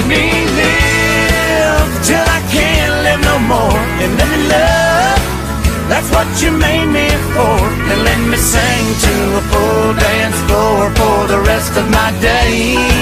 me live till I can't live no more. And let me love, that's what you made me for. And let me sing to a full dance floor for the rest of my days.